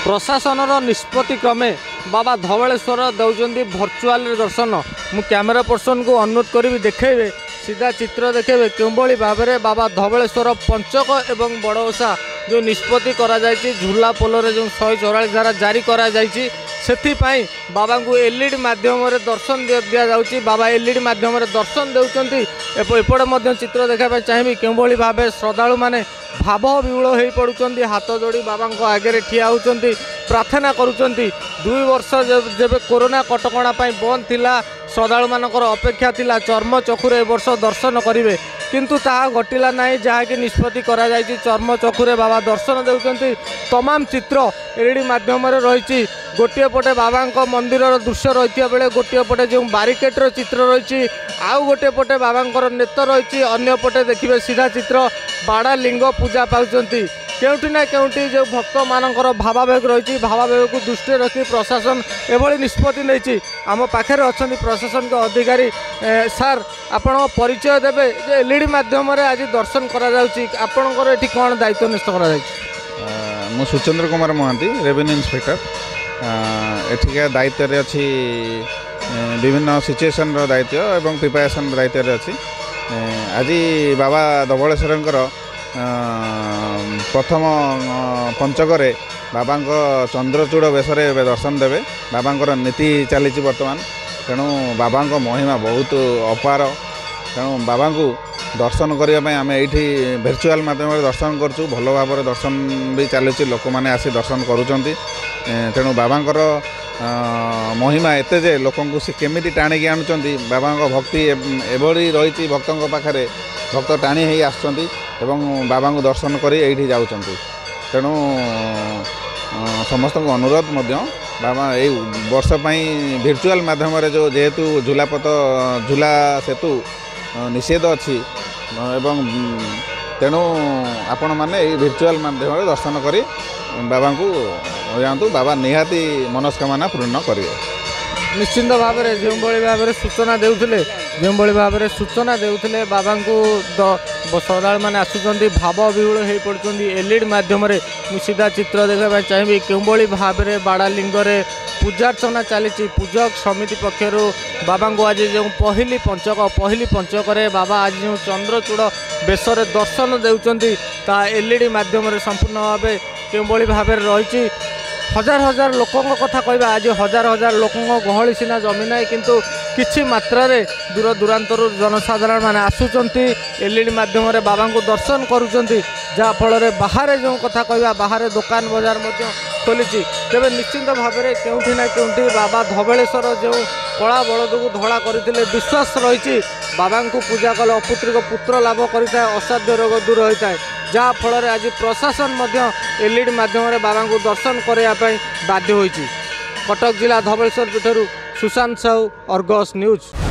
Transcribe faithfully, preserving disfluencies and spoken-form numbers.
प्रशासन निष्पत्ति क्रमे बाबा धवलेश्वर दौरान भर्चुआल दर्शन मु कैमेरा पर्सन को अनुरोध करी देखेबे सीधा चित्र देखेबे केउंबली भाव में बाबा धवलेश्वर पंचक एवं बड़ ओषा जो निष्पत्ति करा जायछि झूला पोलरे जो शहे चौरालीस धारा जारी करा जायछि सेथिपाई बाबा को एलईडी माध्यम दर्शन दिया जाउछि। बाबा एलईडी माध्यम दर्शन देउछन्ति एपटे मध्य चित्र देखा चाहिए केउंबली भाव श्रद्धालु माने भाव विहुल हो पड़ुछन्ति हाथ जोड़ी बाबा आगे ठिया होउछन्ति प्रार्थना करुछन्ति। दुई वर्ष जब कोरोना कटकणा बंद थिला श्रद्धालु मानकर अपेक्षा थिला चर्म चक्षुरे वर्ष दर्शन करेंगे किंतु ताहा घटिला नहीं जहाँकि निष्पत्ति करा जायछि चर्म चक्षुरे बाबा दर्शन देउछन्ति। तमाम चित्र एलईडी माध्यम रही गोटे पटे बाबा मंदिर दृश्य रही बेले गोटे पटे जो बारिकेड्र चित्र रही आउ गोटे पटे बाबा नेत्र रही अन्य पटे देखिए सीधा चित्र बाड़ा लिंग पूजा पाउछन्ति। केउटी ना केउटी जो भक्त मानकर भावावेग रही भावावेग को दृष्टि रखी प्रशासन एभली निष्पत्ति नहीं आम पाखे अच्छा प्रशासन के अधिकारी सार आपण परिचय देवे एलईडी माध्यम आज दर्शन करपर ये कौन दायित्व निश्चित कर मु सुचंद्र कुमार महांती रेवेन्यू इंस्पेक्टर एठिका दायित्व अच्छी विभिन्न सिचुएसन दायित्व एवं प्रिपेरेसन दायित्व अच्छी आज बाबा धवलेश्वर प्रथम पंचकरे बाबा चंद्रचूड़ बेसरे दर्शन देवे बाबा नीति चली बर्तमान तेणु बाबा महिमा बहुत अपार तेणु बाबा को दर्शन करने आम ये भर्चुआल माध्यम दर्शन करूँ भल भाव दर्शन भी चलुची लोक मैंने आसी दर्शन करुँच तेणु बाबांकर महिमा एते जे लोक केमी टाणिकी आणुचंती बाबा भक्ति एभली रही भक्तों पाखे भक्त टाणी हो आसुचंती एवं बाबा को दर्शन कर ये जाऊँगी। तेणु समस्त अनुरोध मध्य बाबा ये वर्ष भर्चुआल माध्यम जो जेहेतु झूलापथ झूला सेतु निषेध अच्छी एवं तेणु आपण मैंने भर्चुआल माध्यम दर्शन कर बाबा को जातु बाबा निहाती मनस्कामना पूर्ण करेंगे। निश्चिंत भाव में जो भाव में सूचना देउथिले जो भाव में सूचना देउथिले बाबा को श्रद्धालु मैंने आसुंच भाव विहुल हो पड़ुंट एलईडी माध्यम सीधा चित्र देखा चाहिए केउंबली भाव में बाड़ा लिंगरे पूजार्चना चली पूजक समिति पक्षर बाबा को आज जो पहली पंचक पहली पंचक बाबा आज जो चंद्रचूड़ बेसरे दर्शन देउछन्ति ता एलईडी माध्यम संपूर्ण भाव केउंबली भाव रही हजार हजार लोकों कथा कहवा आज हजार हजार लोकों गहली सीना जमी ना किंतु किछि मात्रा रे दूर दूरांतर जनसाधारण माने आसुचंती एलईडी माध्यम रे बाबा को दर्शन करुचंती जहाँ फल बाहर जो कथा कहवा बाहर दुकान बजार मध्य खोली तेरे निश्चिंत भाव में केउठी ना केउठी बाबा धवलेश्वर जो कला बलद को धड़ा करते विश्वास रही बाबा को पूजा कले अपुत्रिक पुत्र लाभ करें असाध्य रोग दूर होता है जहाँ फल आज प्रशासन एलईडी माध्यम बाबा को दर्शन करने बाध्य होती। कटक जिला धवलेश्वर पीठर सुशांत साहू अर्गस न्यूज।